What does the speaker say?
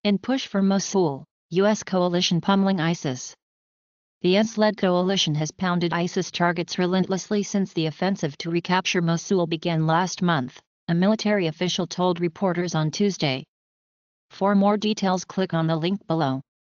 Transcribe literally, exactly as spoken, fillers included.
In push for Mosul, U S coalition pummeling ISIS. The U S-led coalition has pounded ISIS targets relentlessly since the offensive to recapture Mosul began last month, a military official told reporters on Tuesday. For more details, click on the link below.